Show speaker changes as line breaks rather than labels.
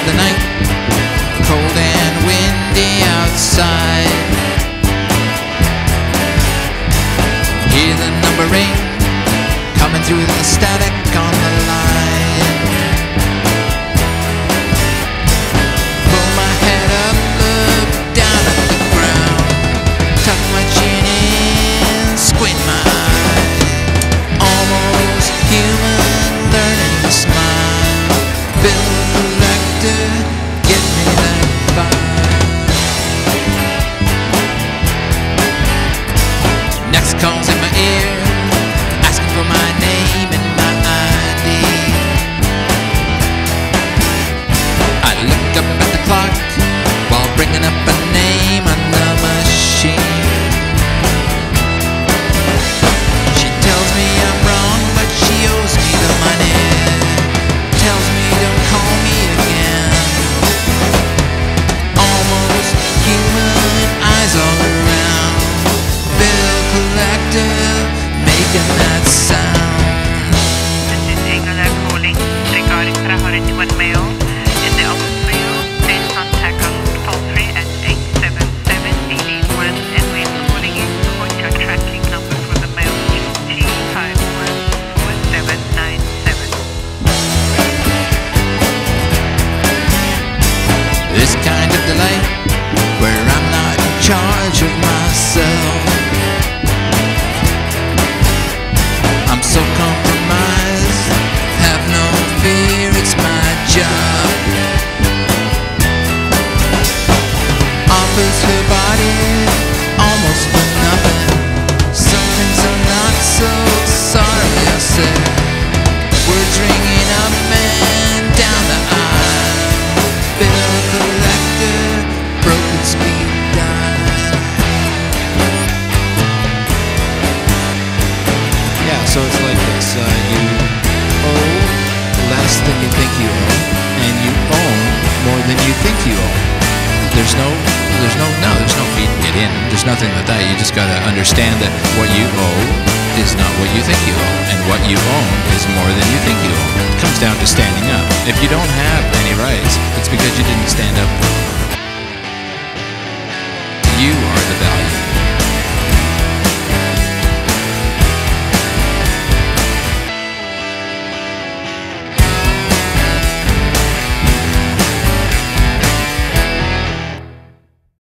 of the night, cold and windy outside. Hear the number ring, coming through the static on the line. Pull my head up, look down at the ground, tuck my chin in, squint my eye. Almost human, learning to smile. Bill collector, get me that fire. Next call's in my ear, asking for my name and my ID. I look up at the clock while bringing up a name on the machine. She tells me I'm wrong, but she owes me the money. Tells me don't call me again. Almost human, eyes all around. Bill collector, making that sound.
This is England calling regarding priority 1 mail. In the office mail, please contact us toll-free at 877-88-1, and we're calling in to put your tracking number for the mail is T511797.
This kind of delay, where I'm not in charge of myself. I'm so compromised, have no fear, it's my job. Offers her body, almost for nothing. Some things are not so sorry, I said. Words ringing up and down the aisle. Bill collector, broken speed dial.
Yeah, so it's like this. You owe less than you think you owe, and you own more than you think you owe.
There's no fee to get in. There's nothing like that. You just gotta understand that what you owe is not what you think you owe, and what you own is more than you think you own. It comes down to standing up. If you don't have any rights, it's because you didn't stand up